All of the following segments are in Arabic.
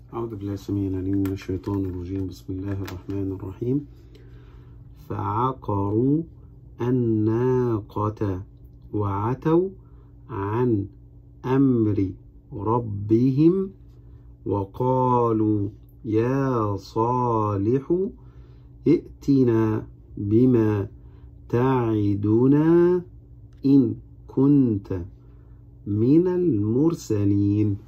أعوذ بالله السميع العليم من الشيطان الرجيم. بسم الله الرحمن الرحيم. فعقروا الناقة وعتوا عن أمر ربهم وقالوا يا صالح ائتنا بما تعدنا إن كنت من المرسلين.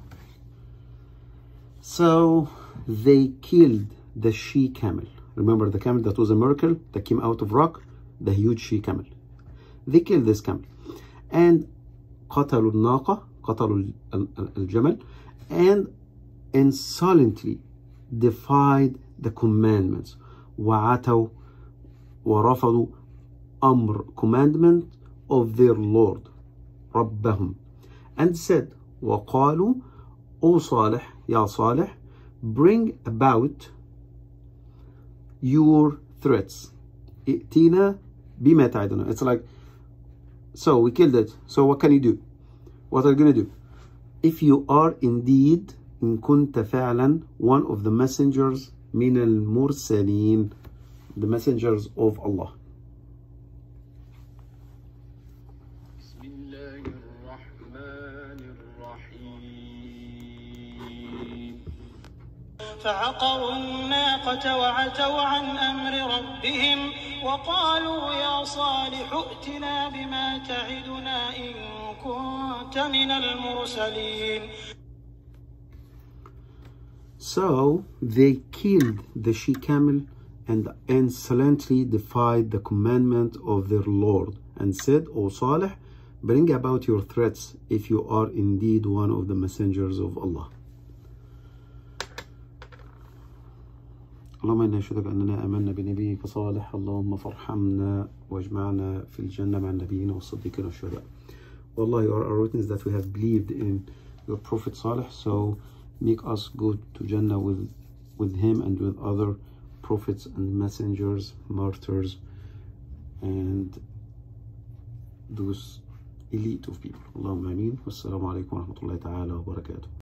So they killed the she camel. Remember the camel that was a miracle that came out of rock, the huge she camel. They killed this camel and قتلوا الناقة, قتلوا الجمل, and insolently defied the commandments. وعتوا ورفضوا أمر, commandment of their Lord ربهم, and said وقالوا O Salih, Ya Salih, bring about your threats. ائتنا بما تعدنا. It's like, so we killed it, so what can you do? What are you going to do? If you are indeed إن كنت فعلا one of the messengers من المرسلين, the messengers of Allah. فعقروا الناقة وعتوا عن أمر ربهم وقالوا يا صالح ائتنا بما تعدنا إن كنت من المرسلين. So they killed the she camel and insolently defied the commandment of their Lord and said, O Salih, bring about your threats if you are indeed one of the messengers of Allah. اللهم إنا نشهدك أننا آمنا بنبيك صالح، اللهم فارحمنا واجمعنا في الجنة مع النبيين والصديقين والشهداء. Wallah, you are our witness that we have believed in your Prophet Salih, so make us go to Jannah with him and with other prophets and messengers, martyrs, and those elite of people. Allahumma ameen. Wassalamu alaikum wa rahmatullahi ta'ala wa barakatuh.